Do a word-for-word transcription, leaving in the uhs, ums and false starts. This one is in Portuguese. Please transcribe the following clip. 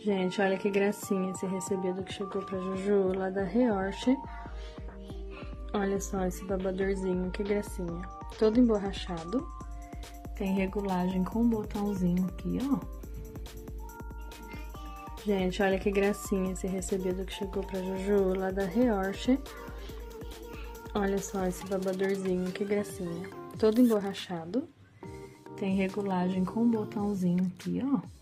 Gente, olha que gracinha esse recebido que chegou pra Juju lá da Reorte. Olha só esse babadorzinho, que gracinha. Todo emborrachado. Tem regulagem com um botãozinho aqui, ó. Gente, olha que gracinha esse recebido que chegou pra Juju lá da Reorte. Olha só esse babadorzinho, que gracinha. Todo emborrachado. Tem regulagem com um botãozinho aqui, ó.